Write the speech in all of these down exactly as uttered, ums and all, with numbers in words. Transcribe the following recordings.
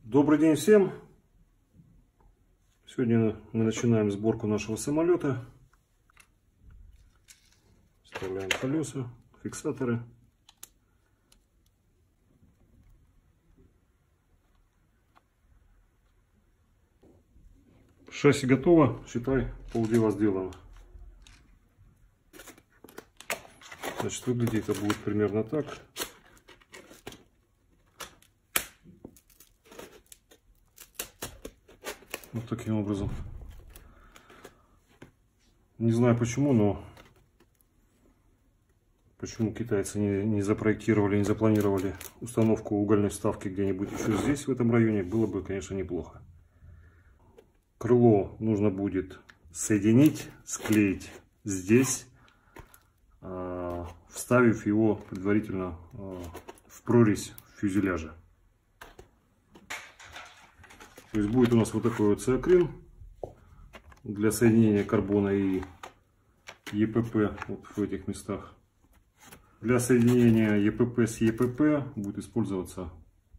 Добрый день всем! Сегодня мы начинаем сборку нашего самолета. Вставляем колеса, фиксаторы. Шасси готово, считай, полдела сделано. Значит, выглядит это будет примерно так. Вот таким образом. Не знаю почему, но почему китайцы не, не запроектировали, не запланировали установку угольной вставки где-нибудь еще здесь, в этом районе, было бы, конечно, неплохо. Крыло нужно будет соединить, склеить здесь, э, вставив его предварительно э, в прорезь фюзеляжа. То есть будет у нас вот такой вот циакрин для соединения карбона и Е Пэ Пэ вот в этих местах. Для соединения Е Пэ Пэ с Е Пэ Пэ будет использоваться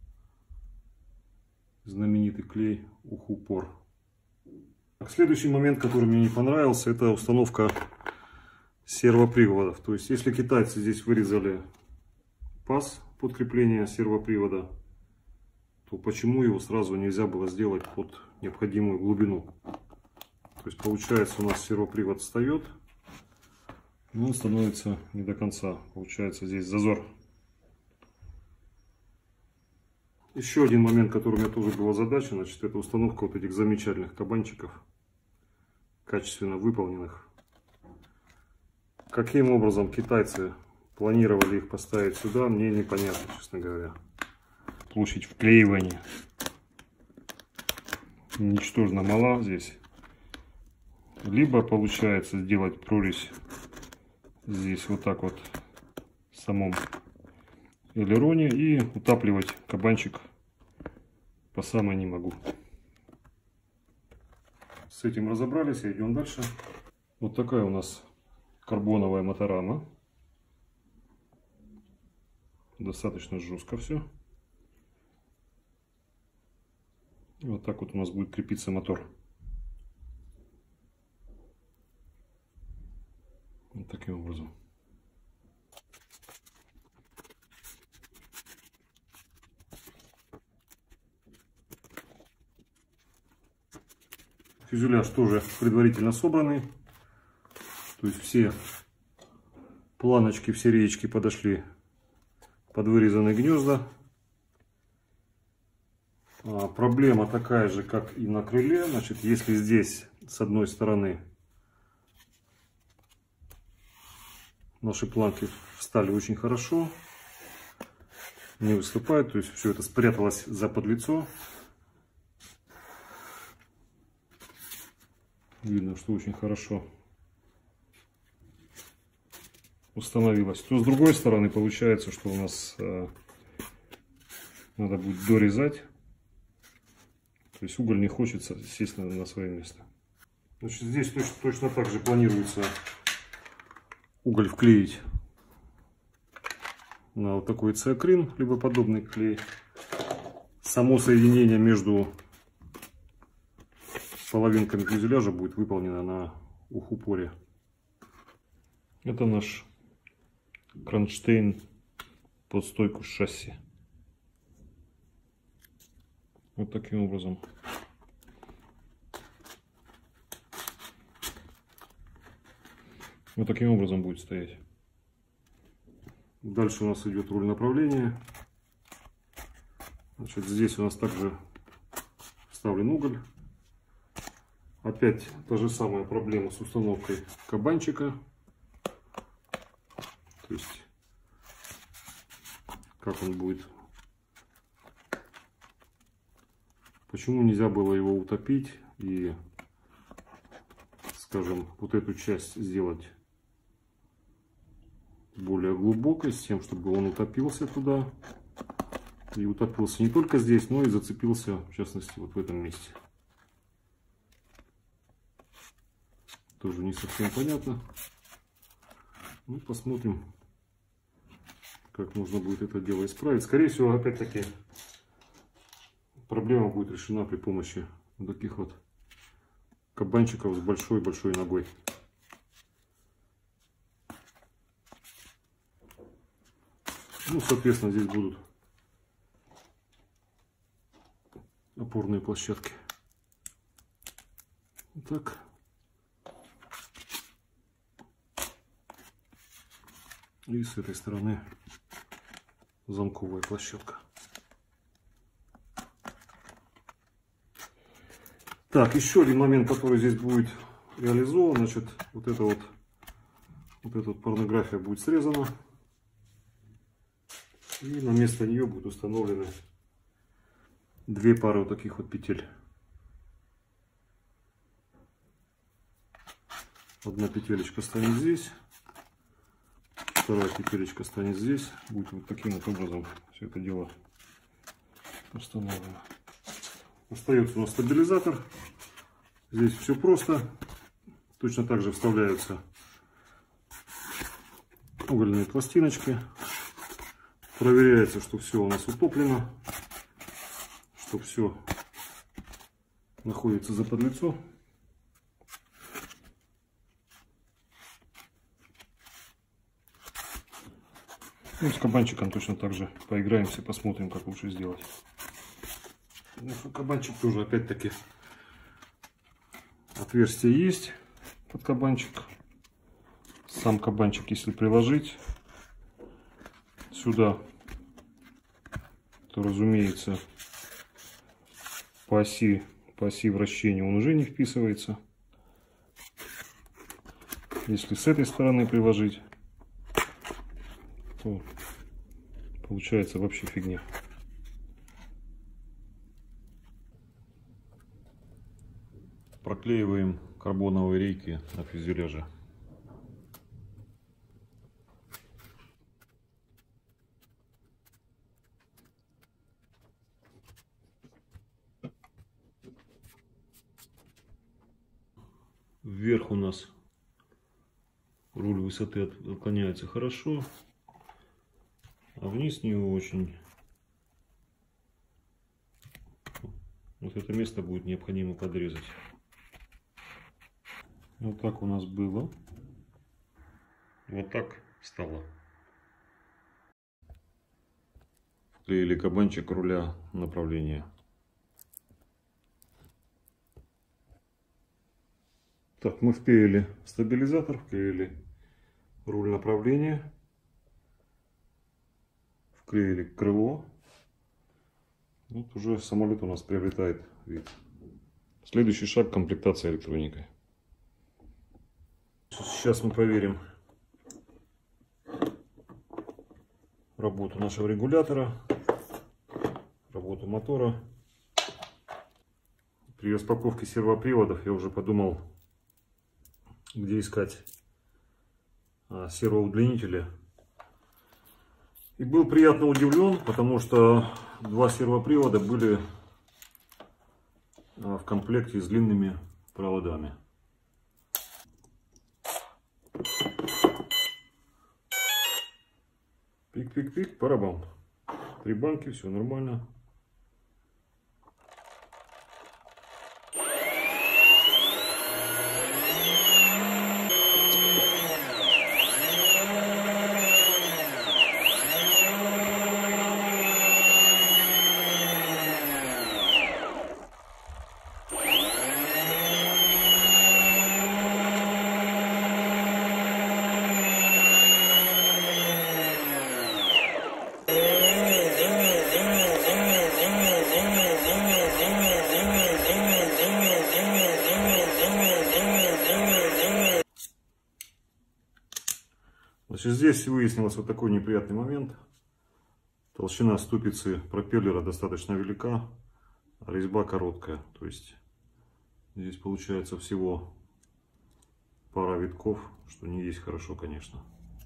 знаменитый клей Ухупор. Следующий момент, который мне не понравился, это установка сервоприводов. То есть, если китайцы здесь вырезали паз под крепление сервопривода, то почему его сразу нельзя было сделать под необходимую глубину? То есть, получается, у нас сервопривод встает, но он становится не до конца. Получается, здесь зазор. Еще один момент, который у меня тоже была задача, значит, это установка вот этих замечательных кабанчиков, качественно выполненных. Каким образом китайцы планировали их поставить сюда, мне непонятно, честно говоря. Площадь вклеивания ничтожно мала здесь. Либо получается сделать прорезь здесь вот так вот в самом элероне и утапливать кабанчик по самой не могу. С этим разобрались, идем дальше. Вот такая у нас карбоновая моторама. Достаточно жестко все. И вот так вот у нас будет крепиться мотор. Вот таким образом. Фюзеляж тоже предварительно собранный. То есть все планочки, все реечки подошли под вырезанные гнезда. А, проблема такая же, как и на крыле. Значит, если здесь с одной стороны наши планки встали очень хорошо, не выступают, то есть все это спряталось за подлицо. Видно, что очень хорошо установилось. То с другой стороны получается, что у нас э, надо будет дорезать. То есть уголь не хочется сесть на, на свое место. Значит, здесь точно, точно так же планируется уголь вклеить на вот такой циакрин, либо подобный клей. Само соединение между половинками фюзеляжа будет выполнено на Ухупоре. Это наш кронштейн под стойку шасси. Вот таким образом. Вот таким образом будет стоять. Дальше у нас идет руль направления. Значит, здесь у нас также вставлен уголь. Опять та же самая проблема с установкой кабанчика. То есть, как он будет. Почему нельзя было его утопить и, скажем, вот эту часть сделать более глубокой, с тем, чтобы он утопился туда. И утопился не только здесь, но и зацепился, в частности, вот в этом месте. Тоже не совсем понятно. Ну, посмотрим, как можно будет это дело исправить. Скорее всего, опять-таки, проблема будет решена при помощи вот таких вот кабанчиков с большой-большой ногой. Ну, соответственно, здесь будут опорные площадки. Вот так. И с этой стороны замковая площадка. Так, еще один момент, который здесь будет реализован, значит, вот это вот, вот эта вот порнография будет срезана. И на место нее будут установлены две пары вот таких вот петель. Одна петелечка станет здесь, вторая петелечка станет здесь. Будет вот таким вот образом все это дело установлено. Остается у нас стабилизатор. Здесь все просто. Точно так же вставляются угольные пластиночки. Проверяется, что все у нас утоплено, что все находится за подлицо. Ну, с кабанчиком точно так же поиграемся, посмотрим, как лучше сделать. Ну, кабанчик тоже, опять-таки, отверстие есть под кабанчик. Сам кабанчик, если приложить сюда, то, разумеется, по оси, по оси вращения он уже не вписывается. Если с этой стороны приложить, то получается вообще фигня. Проклеиваем карбоновые рейки на фюзеляже. Вверх у нас руль высоты отклоняется хорошо, а вниз не очень. Вот это место будет необходимо подрезать. Вот так у нас было. Вот так стало. Вклеили кабанчик руля направления. Так, мы вклеили стабилизатор, вклеили руль направления, вклеили крыло. Вот уже самолет у нас приобретает вид. Следующий шаг — комплектация электроникой. Сейчас мы проверим работу нашего регулятора, работу мотора. При распаковке сервоприводов я уже подумал, где искать сервоудлинители. И был приятно удивлен, потому что два сервопривода были в комплекте с длинными проводами. Пик-пик-пик, барабан. Три банки, все нормально. Значит, здесь выяснилось вот такой неприятный момент. Толщина ступицы пропеллера достаточно велика, а резьба короткая. То есть здесь получается всего пара витков, что не есть хорошо, конечно.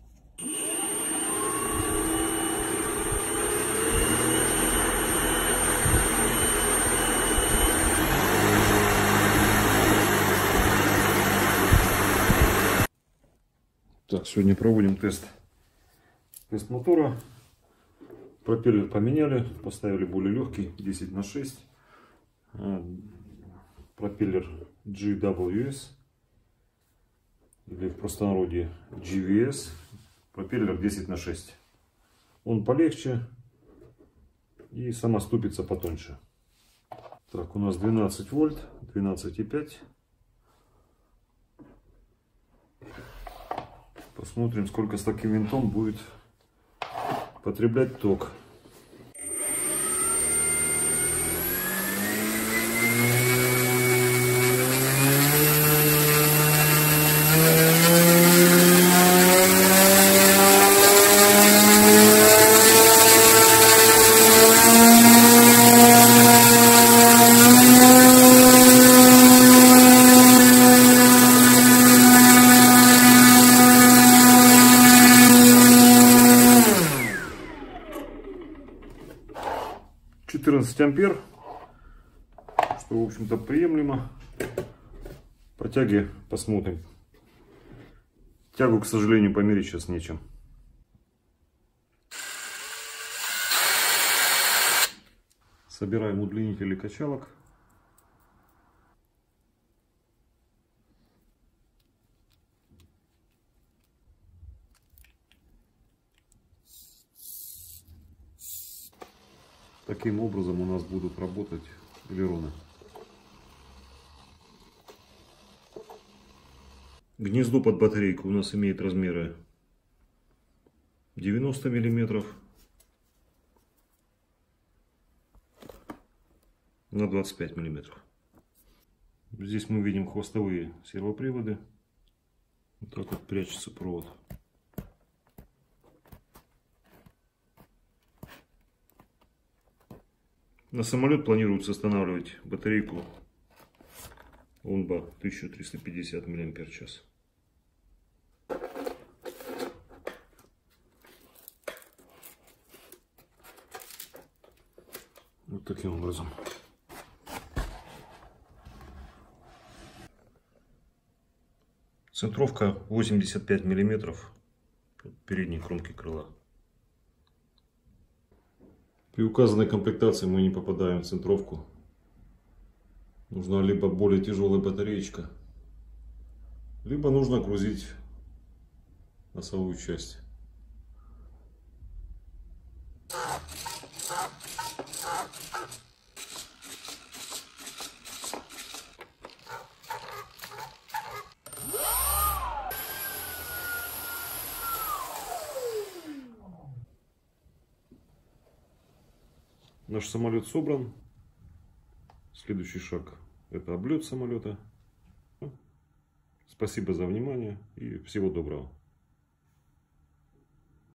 Так, сегодня проводим тест, тест мотора. Пропеллер поменяли, поставили более легкий, десять на шесть. пропеллер джи дабл ю эс, или в простонародье джи ви эс, пропеллер десять на шесть. Он полегче и сама ступица потоньше. Так, у нас двенадцать вольт, двенадцать и пять. Посмотрим, сколько с таким винтом будет потреблять ток. четырнадцать ампер, что, в общем-то, приемлемо. По тяге посмотрим. Тягу, к сожалению, померить сейчас нечем. Собираем удлинители качалок. Таким образом у нас будут работать элероны. Гнездо под батарейку у нас имеет размеры девяносто миллиметров на двадцать пять миллиметров. Здесь мы видим хвостовые сервоприводы. Вот так вот прячется провод. На самолет планируется устанавливать батарейку Онба тысяча триста пятьдесят миллиампер час. Вот таким образом. Центровка восемьдесят пять миллиметров передней кромки крыла. При указанной комплектации мы не попадаем в центровку. Нужна либо более тяжелая батареечка, либо нужно грузить носовую часть. Наш самолет собран. Следующий шаг — это облет самолета. Спасибо за внимание и всего доброго.